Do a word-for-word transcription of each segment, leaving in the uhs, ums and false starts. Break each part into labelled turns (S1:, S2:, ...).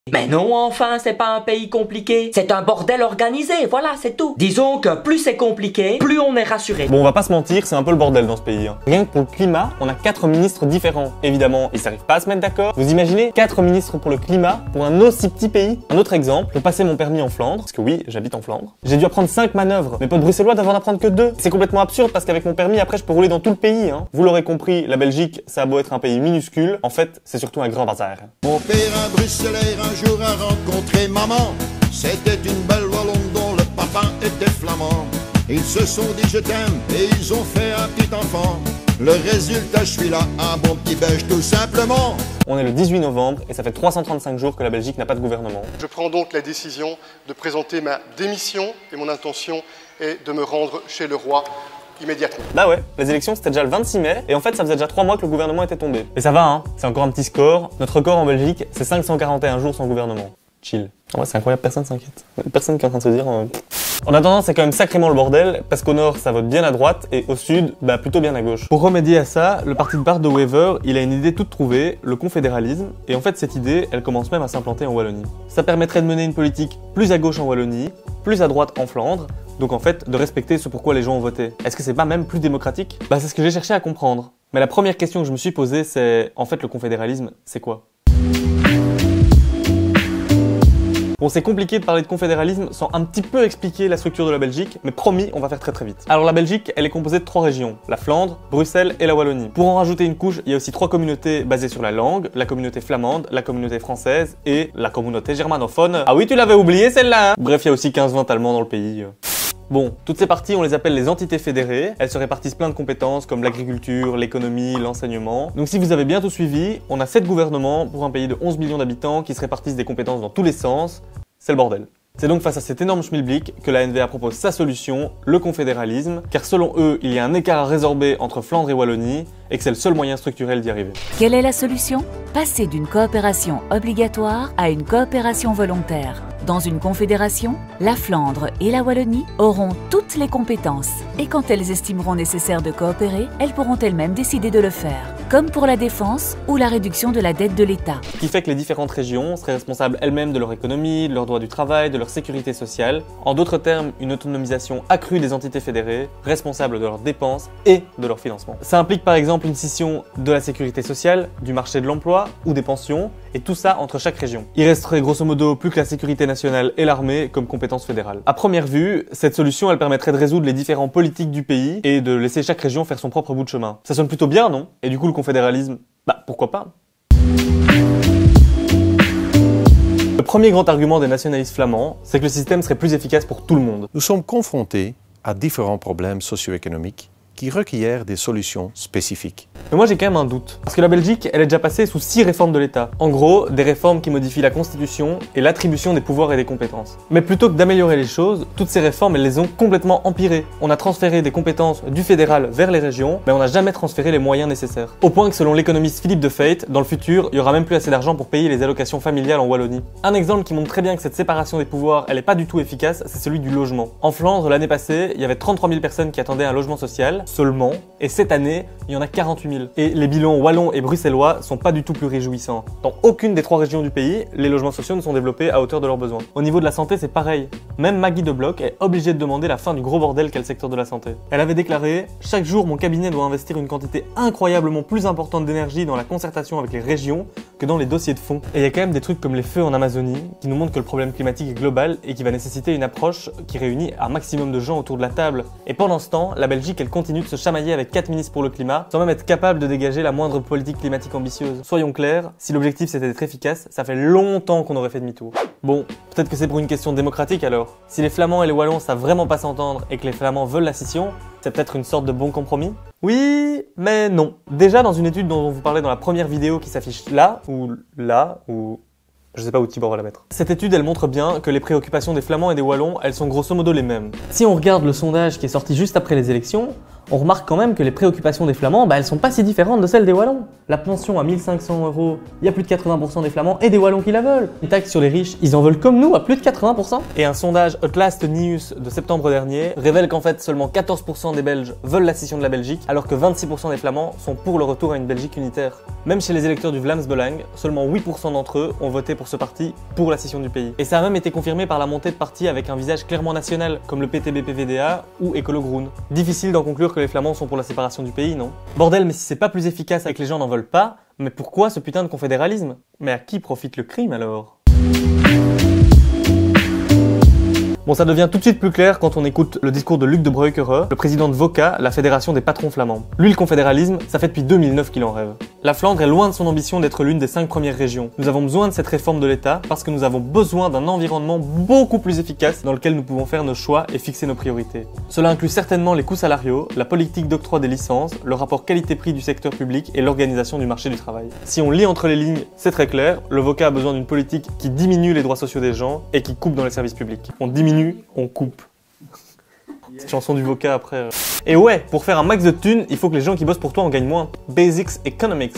S1: Mais non, enfin, c'est pas un pays compliqué. C'est un bordel organisé, voilà, c'est tout. Disons que plus c'est compliqué, plus on est rassuré.
S2: Bon, on va pas se mentir, c'est un peu le bordel dans ce pays. Hein. Rien que pour le climat, on a quatre ministres différents. Évidemment, ils s'arrivent pas à se mettre d'accord. Vous imaginez quatre ministres pour le climat pour un aussi petit pays? Un autre exemple, pour passer mon permis en Flandre, parce que oui, j'habite en Flandre, j'ai dû apprendre cinq manœuvres. Mes potes bruxellois doivent en apprendre que deux. C'est complètement absurde parce qu'avec mon permis, après, je peux rouler dans tout le pays. Hein. Vous l'aurez compris, la Belgique, ça a beau être un pays minuscule, en fait, c'est surtout un grand bazar.
S3: Mon père, un bruxellaire, un jour a rencontré maman. C'était une belle wallonne dont le papa était flamand. Ils se sont dit je t'aime et ils ont fait un petit enfant. Le résultat, je suis là, un bon petit belge tout simplement.
S2: On est le dix-huit novembre et ça fait trois cent trente-cinq jours que la Belgique n'a pas de gouvernement.
S4: Je prends donc la décision de présenter ma démission et mon intention est de me rendre chez le roi immédiatement.
S2: Bah ouais, les élections c'était déjà le vingt-six mai et en fait ça faisait déjà trois mois que le gouvernement était tombé. Et ça va hein, c'est encore un petit score. Notre record en Belgique c'est cinq cent quarante et un jours sans gouvernement. Chill. En vrai c'est incroyable, personne s'inquiète. Personne qui est en train de se dire... Euh... En attendant, c'est quand même sacrément le bordel, parce qu'au nord, ça vote bien à droite, et au sud, bah plutôt bien à gauche. Pour remédier à ça, le parti de Bart de Wever, il a une idée toute trouvée, le confédéralisme, et en fait cette idée, elle commence même à s'implanter en Wallonie. Ça permettrait de mener une politique plus à gauche en Wallonie, plus à droite en Flandre, donc en fait, de respecter ce pourquoi les gens ont voté. Est-ce que c'est pas même plus démocratique? Bah c'est ce que j'ai cherché à comprendre. Mais la première question que je me suis posée, c'est, en fait, le confédéralisme, c'est quoi? Bon, c'est compliqué de parler de confédéralisme sans un petit peu expliquer la structure de la Belgique, mais promis, on va faire très très vite. Alors la Belgique, elle est composée de trois régions, la Flandre, Bruxelles et la Wallonie. Pour en rajouter une couche, il y a aussi trois communautés basées sur la langue, la communauté flamande, la communauté française et la communauté germanophone. Ah oui, tu l'avais oublié celle-là hein. Bref, il y a aussi quinze vingt allemands dans le pays. Bon, toutes ces parties, on les appelle les entités fédérées. Elles se répartissent plein de compétences comme l'agriculture, l'économie, l'enseignement. Donc si vous avez bien tout suivi, on a sept gouvernements pour un pays de onze millions d'habitants qui se répartissent des compétences dans tous les sens. C'est le bordel. C'est donc face à cet énorme schmilblick que la N V A propose sa solution, le confédéralisme, car selon eux, il y a un écart à résorber entre Flandre et Wallonie, et que c'est le seul moyen structurel d'y arriver.
S5: Quelle est la solution? Passer d'une coopération obligatoire à une coopération volontaire. Dans une confédération, la Flandre et la Wallonie auront toutes les compétences, et quand elles estimeront nécessaire de coopérer, elles pourront elles-mêmes décider de le faire, comme pour la défense ou la réduction de la dette de l'État.
S2: Ce qui fait que les différentes régions seraient responsables elles-mêmes de leur économie, de leurs droits du travail, de leur sécurité sociale. En d'autres termes, une autonomisation accrue des entités fédérées, responsables de leurs dépenses et de leur financement. Ça implique par exemple une scission de la sécurité sociale, du marché de l'emploi ou des pensions, et tout ça entre chaque région. Il resterait grosso modo plus que la sécurité nationale et l'armée comme compétence fédérale. À première vue, cette solution elle permettrait de résoudre les différents politiques du pays et de laisser chaque région faire son propre bout de chemin. Ça sonne plutôt bien, non? Et du coup le confédéralisme, bah pourquoi pas? Le premier grand argument des nationalistes flamands, c'est que le système serait plus efficace pour tout le monde.
S6: Nous sommes confrontés à différents problèmes socio-économiques qui requièrent des solutions spécifiques.
S2: Mais moi j'ai quand même un doute, parce que la Belgique, elle est déjà passée sous six réformes de l'État. En gros, des réformes qui modifient la constitution et l'attribution des pouvoirs et des compétences. Mais plutôt que d'améliorer les choses, toutes ces réformes, elles les ont complètement empirées. On a transféré des compétences du fédéral vers les régions, mais on n'a jamais transféré les moyens nécessaires. Au point que selon l'économiste Philippe de Feit, dans le futur, il y aura même plus assez d'argent pour payer les allocations familiales en Wallonie. Un exemple qui montre très bien que cette séparation des pouvoirs, elle est pas du tout efficace, c'est celui du logement. En Flandre, l'année passée, il y avait trente-trois mille personnes qui attendaient un logement social, seulement, et cette année, il y en a quarante-huit mille. Et les bilans wallons et bruxellois sont pas du tout plus réjouissants. Dans aucune des trois régions du pays, les logements sociaux ne sont développés à hauteur de leurs besoins. Au niveau de la santé, c'est pareil. Même Maggie de Bloch est obligée de demander la fin du gros bordel qu'est le secteur de la santé. Elle avait déclaré « Chaque jour, mon cabinet doit investir une quantité incroyablement plus importante d'énergie dans la concertation avec les régions que dans les dossiers de fonds. » Et il y a quand même des trucs comme les feux en Amazonie qui nous montrent que le problème climatique est global et qui va nécessiter une approche qui réunit un maximum de gens autour de la table. Et pendant ce temps, la Belgique, elle continue de se chamailler avec quatre ministres pour le climat, sans même être capable de dégager la moindre politique climatique ambitieuse. Soyons clairs, si l'objectif c'était d'être efficace, ça fait longtemps qu'on aurait fait demi-tour. Bon, peut-être que c'est pour une question démocratique alors. Si les Flamands et les Wallons savent vraiment pas s'entendre et que les Flamands veulent la scission, c'est peut-être une sorte de bon compromis? Oui, mais non. Déjà dans une étude dont on vous parlait dans la première vidéo qui s'affiche là, ou là, ou... je sais pas où Tibor va la mettre. Cette étude, elle montre bien que les préoccupations des Flamands et des Wallons, elles sont grosso modo les mêmes. Si on regarde le sondage qui est sorti juste après les élections, on remarque quand même que les préoccupations des Flamands, bah, elles sont pas si différentes de celles des Wallons. La pension à mille cinq cents euros, il y a plus de quatre-vingts pour cent des Flamands et des Wallons qui la veulent. Une taxe sur les riches, ils en veulent comme nous à plus de quatre-vingts pour cent. Et un sondage Outlast News de septembre dernier révèle qu'en fait seulement quatorze pour cent des Belges veulent la scission de la Belgique, alors que vingt-six pour cent des Flamands sont pour le retour à une Belgique unitaire. Même chez les électeurs du Vlaams-Belang, seulement huit pour cent d'entre eux ont voté pour ce parti pour la scission du pays. Et ça a même été confirmé par la montée de partis avec un visage clairement national, comme le P T B P V D A ou Ecolo Groen. Difficile d'en conclure que les Flamands sont pour la séparation du pays, non? Bordel, mais si c'est pas plus efficace et que les gens n'en veulent pas, mais pourquoi ce putain de confédéralisme? Mais à qui profite le crime alors? Bon, ça devient tout de suite plus clair quand on écoute le discours de Luc de Breukere, le président de VOCA, la fédération des patrons flamands. Lui, le confédéralisme, ça fait depuis deux mille neuf qu'il en rêve. La Flandre est loin de son ambition d'être l'une des cinq premières régions. Nous avons besoin de cette réforme de l'État parce que nous avons besoin d'un environnement beaucoup plus efficace dans lequel nous pouvons faire nos choix et fixer nos priorités. Cela inclut certainement les coûts salariaux, la politique d'octroi des licences, le rapport qualité-prix du secteur public et l'organisation du marché du travail. Si on lit entre les lignes, c'est très clair, le VOCA a besoin d'une politique qui diminue les droits sociaux des gens et qui coupe dans les services publics. On diminue, on coupe. Cette chanson du VOCA après. Euh. Et ouais, pour faire un max de thunes, il faut que les gens qui bossent pour toi en gagnent moins. Basics Economics.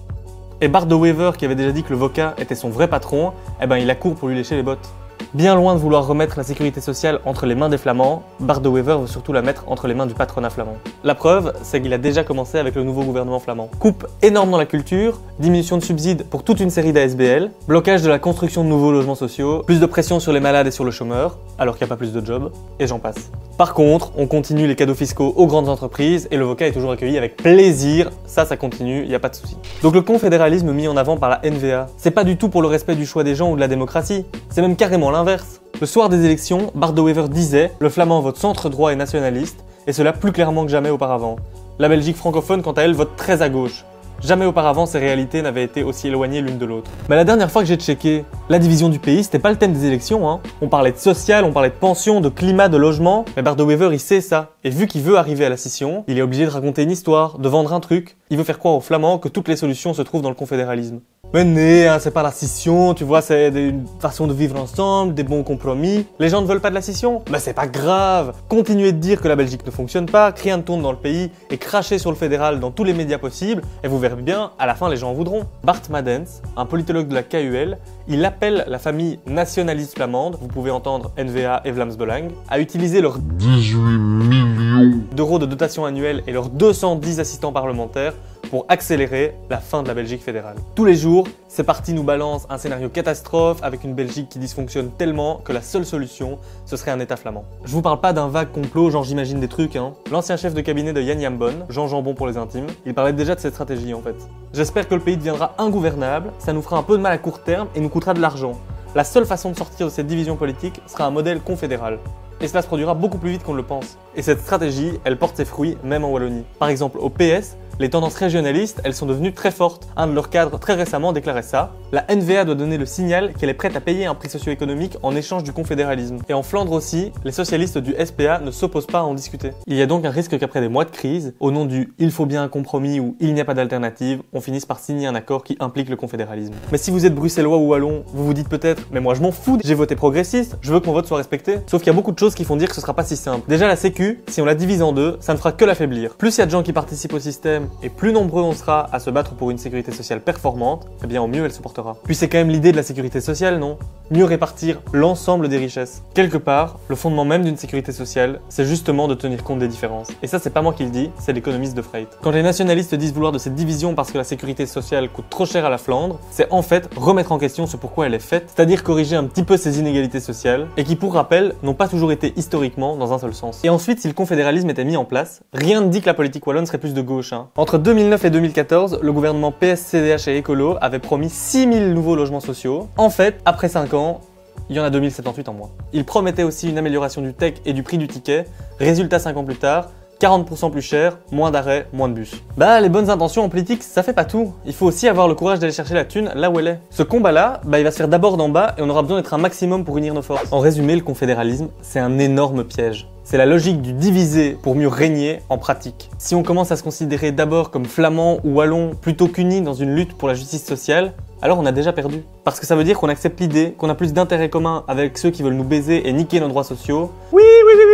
S2: Et Bart de Wever, qui avait déjà dit que le VOCA était son vrai patron, eh ben il accourt pour lui lécher les bottes. Bien loin de vouloir remettre la sécurité sociale entre les mains des Flamands, Bart de Wever veut surtout la mettre entre les mains du patronat flamand. La preuve, c'est qu'il a déjà commencé avec le nouveau gouvernement flamand. Coupe énorme dans la culture, diminution de subsides pour toute une série d'A S B L, blocage de la construction de nouveaux logements sociaux, plus de pression sur les malades et sur le chômeur, alors qu'il n'y a pas plus de jobs, et j'en passe. Par contre, on continue les cadeaux fiscaux aux grandes entreprises et le VOCA est toujours accueilli avec plaisir, ça ça continue, il n'y a pas de souci. Donc le confédéralisme mis en avant par la N V A, c'est pas du tout pour le respect du choix des gens ou de la démocratie, c'est même carrément l'inverse. Le soir des élections, Bart de Wever disait « Le flamand vote centre-droit et nationaliste, et cela plus clairement que jamais auparavant. La Belgique francophone, quant à elle, vote très à gauche. Jamais auparavant ces réalités n'avaient été aussi éloignées l'une de l'autre. » Mais la dernière fois que j'ai checké, la division du pays, c'était pas le thème des élections, hein. On parlait de social, on parlait de pension, de climat, de logement, mais Bart de Wever il sait ça. Et vu qu'il veut arriver à la scission, il est obligé de raconter une histoire, de vendre un truc. Il veut faire croire aux Flamands que toutes les solutions se trouvent dans le confédéralisme. Mais né, hein, c'est pas la scission, tu vois, c'est une façon de vivre ensemble, des bons compromis. Les gens ne veulent pas de la scission? Mais c'est pas grave. Continuez de dire que la Belgique ne fonctionne pas, que rien ne tourne dans le pays, et crachez sur le fédéral dans tous les médias possibles, et vous verrez bien, à la fin les gens en voudront. Bart Madens, un politologue de la K U L, il appelle la famille nationaliste flamande, vous pouvez entendre N V A et Vlaams-Belang, à utiliser leurs dix-huit millions d'euros de dotation annuelle et leurs deux cent dix assistants parlementaires pour accélérer la fin de la Belgique fédérale. Tous les jours, ces partis nous balancent un scénario catastrophe avec une Belgique qui dysfonctionne tellement que la seule solution, ce serait un État flamand. Je vous parle pas d'un vague complot, genre j'imagine des trucs, hein. L'ancien chef de cabinet de Yann Yambon, Jean Jambon pour les intimes, il parlait déjà de cette stratégie en fait. J'espère que le pays deviendra ingouvernable, ça nous fera un peu de mal à court terme et nous coûtera de l'argent. La seule façon de sortir de cette division politique sera un modèle confédéral. Et cela se produira beaucoup plus vite qu'on ne le pense. Et cette stratégie, elle porte ses fruits même en Wallonie. Par exemple, au P S, les tendances régionalistes, elles sont devenues très fortes. Un de leurs cadres très récemment déclarait ça. La N V A doit donner le signal qu'elle est prête à payer un prix socio-économique en échange du confédéralisme. Et en Flandre aussi, les socialistes du S P A ne s'opposent pas à en discuter. Il y a donc un risque qu'après des mois de crise, au nom du « il faut bien un compromis » ou « il n'y a pas d'alternative », on finisse par signer un accord qui implique le confédéralisme. Mais si vous êtes bruxellois ou wallon, vous vous dites peut-être « mais moi je m'en fous, j'ai voté progressiste, je veux que mon vote soit respecté ». Sauf qu'il y a beaucoup de choses qui font dire que ce sera pas si simple. Déjà la Sécu, si on la divise en deux, ça ne fera que l'affaiblir. Plus il y a de gens qui participent au système et plus nombreux on sera à se battre pour une sécurité sociale performante, eh bien au mieux elle se portera. Puis c'est quand même l'idée de la sécurité sociale, non? Mieux répartir l'ensemble des richesses. Quelque part, le fondement même d'une sécurité sociale, c'est justement de tenir compte des différences. Et ça c'est pas moi qui le dis, c'est l'économiste de Freyt. Quand les nationalistes disent vouloir de cette division parce que la sécurité sociale coûte trop cher à la Flandre, c'est en fait remettre en question ce pourquoi elle est faite, c'est-à-dire corriger un petit peu ces inégalités sociales, et qui pour rappel, n'ont pas toujours été historiquement dans un seul sens. Et ensuite, si le confédéralisme était mis en place, rien ne dit que la politique wallonne serait plus de gauche. Hein. Entre deux mille neuf et deux mille quatorze, le gouvernement P S C D H et Écolo avait promis six mille nouveaux logements sociaux. En fait, après cinq ans, il y en a deux mille soixante-dix en moins. Il promettait aussi une amélioration du tech et du prix du ticket. Résultat cinq ans plus tard, quarante pour cent plus cher, moins d'arrêts, moins de bus. Bah les bonnes intentions en politique, ça fait pas tout. Il faut aussi avoir le courage d'aller chercher la thune là où elle est. Ce combat-là, bah il va se faire d'abord d'en bas et on aura besoin d'être un maximum pour unir nos forces. En résumé, le confédéralisme, c'est un énorme piège. C'est la logique du diviser pour mieux régner en pratique. Si on commence à se considérer d'abord comme flamand ou wallon plutôt qu'unis dans une lutte pour la justice sociale, alors on a déjà perdu. Parce que ça veut dire qu'on accepte l'idée qu'on a plus d'intérêts communs avec ceux qui veulent nous baiser et niquer nos droits sociaux. Oui, oui, oui, oui, oui, oui.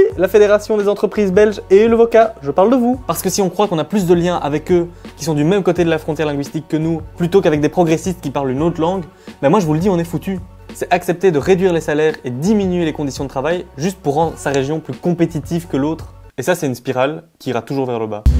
S2: la Fédération des entreprises belges et le VOCA, je parle de vous. Parce que si on croit qu'on a plus de liens avec eux, qui sont du même côté de la frontière linguistique que nous, plutôt qu'avec des progressistes qui parlent une autre langue, ben moi je vous le dis, on est foutu. C'est accepter de réduire les salaires et diminuer les conditions de travail juste pour rendre sa région plus compétitive que l'autre. Et ça, c'est une spirale qui ira toujours vers le bas.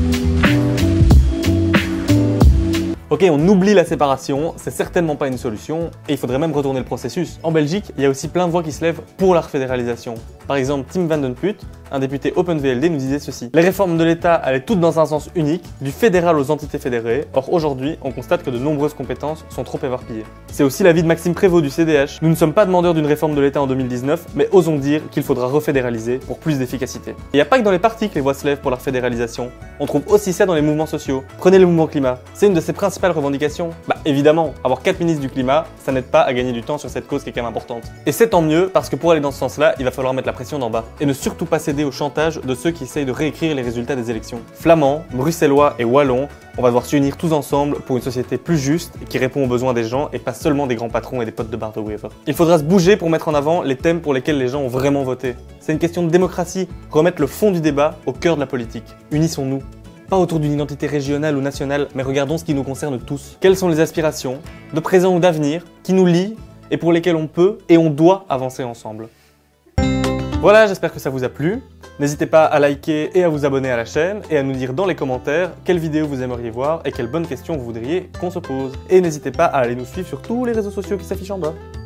S2: Ok, on oublie la séparation, c'est certainement pas une solution, et il faudrait même retourner le processus. En Belgique, il y a aussi plein de voix qui se lèvent pour la fédéralisation. Par exemple, Tim Van Den Put, un député Open V L D, nous disait ceci. Les réformes de l'État allaient toutes dans un sens unique, du fédéral aux entités fédérées. Or aujourd'hui, on constate que de nombreuses compétences sont trop éparpillées. C'est aussi l'avis de Maxime Prévost du C D H. Nous ne sommes pas demandeurs d'une réforme de l'État en deux mille dix-neuf, mais osons dire qu'il faudra refédéraliser pour plus d'efficacité. Il n'y a pas que dans les partis que les voix se lèvent pour la fédéralisation. On trouve aussi ça dans les mouvements sociaux. Prenez le mouvement climat. C'est une de ses principales revendications. Bah évidemment, avoir quatre ministres du climat, ça n'aide pas à gagner du temps sur cette cause qui est quand même importante. Et c'est tant mieux parce que pour aller dans ce sens-là, il va falloir mettre la pression d'en bas. Et ne surtout pas céder au chantage de ceux qui essayent de réécrire les résultats des élections. Flamands, bruxellois et wallons, on va devoir s'unir tous ensemble pour une société plus juste et qui répond aux besoins des gens et pas seulement des grands patrons et des potes de bar de Weaver. Il faudra se bouger pour mettre en avant les thèmes pour lesquels les gens ont vraiment voté. C'est une question de démocratie, remettre le fond du débat au cœur de la politique. Unissons-nous. Pas autour d'une identité régionale ou nationale, mais regardons ce qui nous concerne tous. Quelles sont les aspirations, de présent ou d'avenir, qui nous lient et pour lesquelles on peut et on doit avancer ensemble. Voilà, j'espère que ça vous a plu. N'hésitez pas à liker et à vous abonner à la chaîne et à nous dire dans les commentaires quelles vidéos vous aimeriez voir et quelles bonnes questions vous voudriez qu'on se pose. Et n'hésitez pas à aller nous suivre sur tous les réseaux sociaux qui s'affichent en bas.